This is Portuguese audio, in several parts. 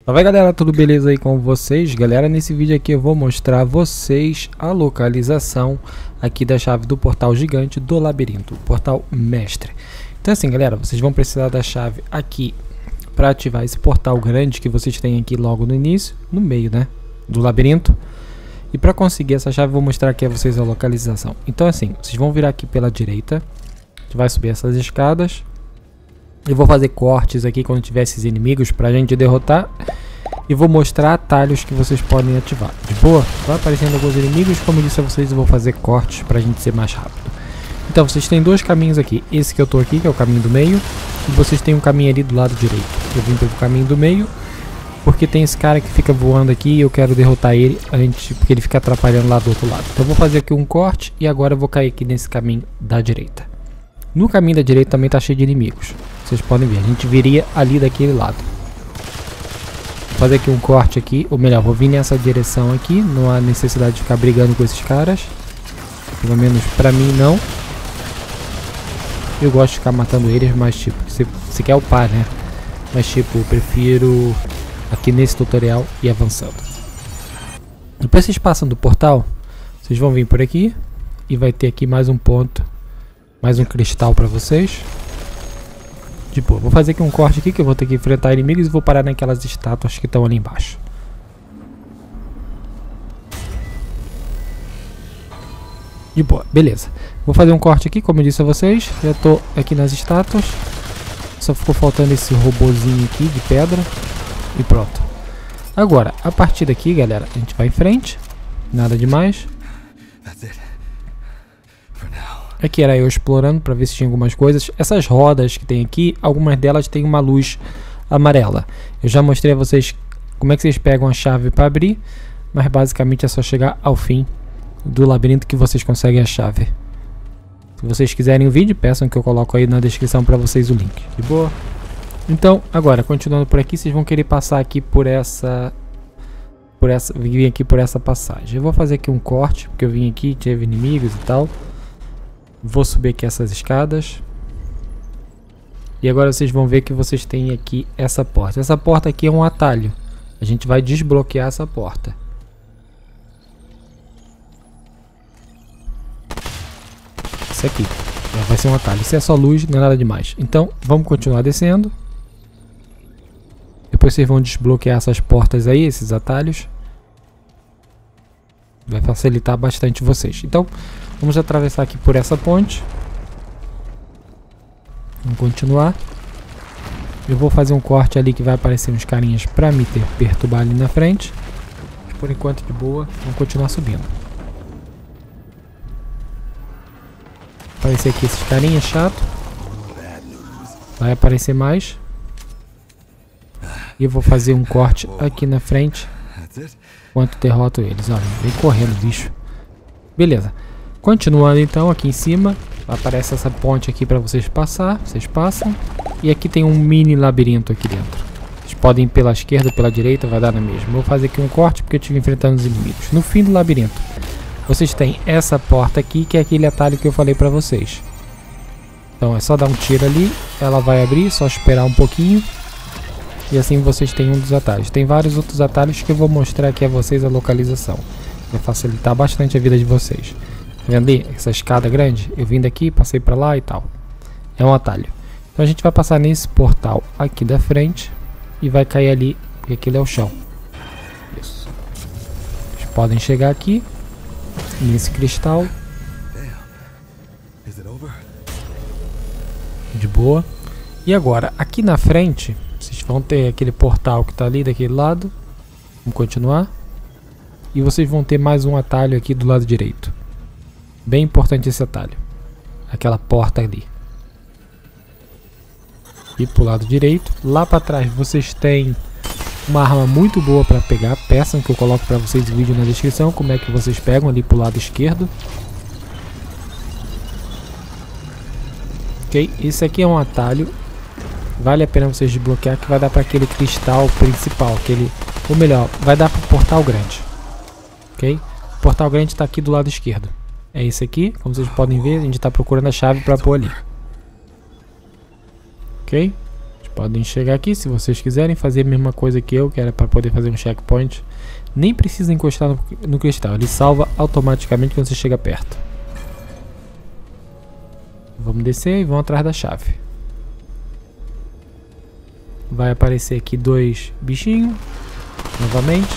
Fala galera, tudo beleza aí com vocês? Galera, nesse vídeo aqui eu vou mostrar a vocês a localização aqui da chave do portal gigante do labirinto, o portal mestre. Então assim galera, vocês vão precisar da chave aqui para ativar esse portal grande que vocês têm aqui logo no início, no meio, né, do labirinto. E para conseguir essa chave eu vou mostrar aqui a vocês a localização. Então assim, vocês vão virar aqui pela direita, a gente vai subir essas escadas. Eu vou fazer cortes aqui quando tiver esses inimigos pra gente derrotar. E vou mostrar atalhos que vocês podem ativar. De boa? Vai aparecendo alguns inimigos. Como eu disse a vocês, eu vou fazer cortes pra gente ser mais rápido. Então vocês têm dois caminhos aqui. Esse que eu tô aqui, que é o caminho do meio. E vocês têm um caminho ali do lado direito. Eu vim pelo caminho do meio porque tem esse cara que fica voando aqui e eu quero derrotar ele porque ele fica atrapalhando lá do outro lado. Então eu vou fazer aqui um corte e agora eu vou cair aqui nesse caminho da direita. No caminho da direita também tá cheio de inimigos. Vocês podem ver, a gente viria ali daquele lado. Vou fazer aqui um corte aqui, ou melhor, vou vir nessa direção aqui. Não há necessidade de ficar brigando com esses caras. Pelo menos pra mim não. Eu gosto de ficar matando eles, mas tipo, você quer upar, né? Mas tipo, eu prefiro aqui nesse tutorial ir avançando. Depois vocês passam do portal, vocês vão vir por aqui. E vai ter aqui mais um ponto. Mais um cristal pra vocês. Tipo, vou fazer aqui um corte aqui que eu vou ter que enfrentar inimigos e vou parar naquelas estátuas que estão ali embaixo. De boa, beleza. Vou fazer um corte aqui, como eu disse a vocês. Já tô aqui nas estátuas. Só ficou faltando esse robozinho aqui de pedra. E pronto. Agora, a partir daqui, galera, a gente vai em frente. Nada demais. Aqui era eu explorando para ver se tinha algumas coisas. Essas rodas que tem aqui, algumas delas têm uma luz amarela. Eu já mostrei a vocês como é que vocês pegam a chave para abrir, mas basicamente é só chegar ao fim do labirinto que vocês conseguem a chave. Se vocês quiserem o vídeo, peçam que eu coloco aí na descrição para vocês o link. De boa? Então, agora, continuando por aqui, vocês vão querer passar aqui vim aqui por essa passagem. Eu vou fazer aqui um corte, porque eu vim aqui, teve inimigos e tal. Vou subir aqui essas escadas. E agora vocês vão ver que vocês têm aqui essa porta. Essa porta aqui é um atalho. A gente vai desbloquear essa porta. Isso aqui vai ser um atalho. Isso é só luz, não é nada demais. Então vamos continuar descendo. Depois vocês vão desbloquear essas portas aí, esses atalhos. Vai facilitar bastante vocês. Então vamos atravessar aqui por essa ponte. Vamos continuar. Eu vou fazer um corte ali que vai aparecer uns carinhas para me perturbar ali na frente. Por enquanto de boa, vamos continuar subindo. Aparecer aqui esses carinhas chato. Vai aparecer mais. E eu vou fazer um corte aqui na frente enquanto derroto eles. Olha, vem correndo, bicho. Beleza. Continuando então, aqui em cima aparece essa ponte aqui para vocês passar. Vocês passam. E aqui tem um mini labirinto aqui dentro. Vocês podem ir pela esquerda ou pela direita, vai dar na mesma. Vou fazer aqui um corte porque eu estive enfrentando os inimigos. No fim do labirinto, vocês têm essa porta aqui, que é aquele atalho que eu falei para vocês. Então é só dar um tiro ali, ela vai abrir, só esperar um pouquinho. E assim vocês têm um dos atalhos. Tem vários outros atalhos que eu vou mostrar aqui a vocês a localização. Vai facilitar bastante a vida de vocês. Tá vendo ali? Essa escada grande? Eu vim daqui, passei pra lá e tal. É um atalho. Então a gente vai passar nesse portal aqui da frente. E vai cair ali, porque aquele é o chão. Isso. Vocês podem chegar aqui. Nesse cristal. De boa. E agora, aqui na frente, vocês vão ter aquele portal que está ali daquele lado. Vamos continuar. E vocês vão ter mais um atalho aqui do lado direito. Bem importante esse atalho. Aquela porta ali. E pro lado direito. Lá para trás vocês têm uma arma muito boa para pegar. Peçam que eu coloque para vocês o vídeo na descrição. Como é que vocês pegam ali pro lado esquerdo. Ok, esse aqui é um atalho. Vale a pena vocês desbloquear, que vai dar para aquele cristal principal, ou melhor, vai dar para o portal grande. Ok? O portal grande está aqui do lado esquerdo. É esse aqui, como vocês podem ver, a gente está procurando a chave para pôr ali. Ok? Podem chegar aqui se vocês quiserem fazer a mesma coisa que eu, que era para poder fazer um checkpoint. Nem precisa encostar no cristal, ele salva automaticamente quando você chega perto. Vamos descer e vamos atrás da chave. Vai aparecer aqui 2 bichinhos novamente.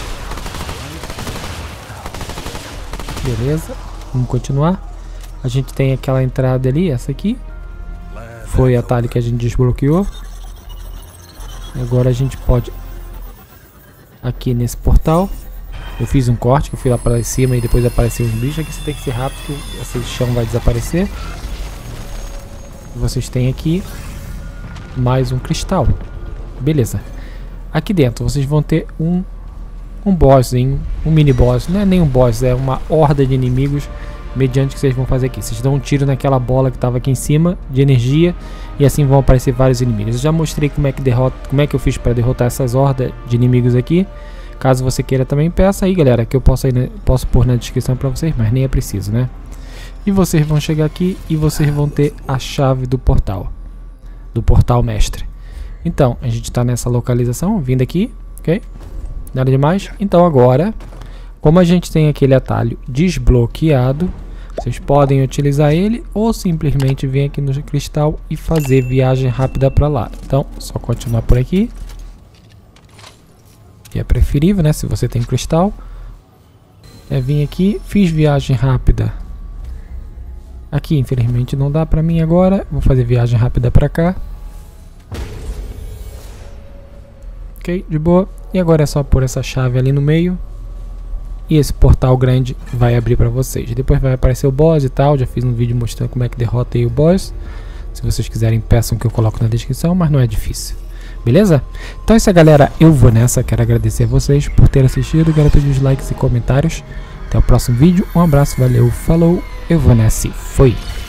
Beleza, vamos continuar. A gente tem aquela entrada ali, essa aqui. Foi o atalho que a gente desbloqueou. Agora a gente pode... Aqui nesse portal. Eu fiz um corte, que eu fui lá para cima e depois apareceu uns bichos. Aqui você tem que ser rápido, que esse chão vai desaparecer. Vocês têm aqui mais um cristal. Beleza. Aqui dentro vocês vão ter um bosszinho, um mini boss. Não é nem um boss, é uma horda de inimigos. Mediante o que vocês vão fazer aqui. Vocês dão um tiro naquela bola que estava aqui em cima de energia e assim vão aparecer vários inimigos. Eu já mostrei como é que eu fiz para derrotar essas hordas de inimigos aqui. Caso você queira também, peça aí, galera, que eu posso pôr na descrição para vocês, mas nem é preciso, né? E vocês vão chegar aqui e vocês vão ter a chave do portal mestre. Então, a gente está nessa localização, vindo aqui, ok? Nada demais. Então agora, como a gente tem aquele atalho desbloqueado, vocês podem utilizar ele ou simplesmente vir aqui no cristal e fazer viagem rápida para lá. Então, só continuar por aqui. Que é preferível, né? Se você tem cristal. É vir aqui, fiz viagem rápida. Aqui, infelizmente, não dá para mim agora. Vou fazer viagem rápida para cá. Ok, de boa. E agora é só pôr essa chave ali no meio. E esse portal grande vai abrir para vocês. Depois vai aparecer o boss e tal. Já fiz um vídeo mostrando como é que derrota aí o boss. Se vocês quiserem, peçam que eu coloco na descrição, mas não é difícil. Beleza? Então é isso, galera. Eu vou nessa. Quero agradecer a vocês por terem assistido. Quero pedir os likes e comentários. Até o próximo vídeo. Um abraço, valeu, falou. Eu vou nessa e fui.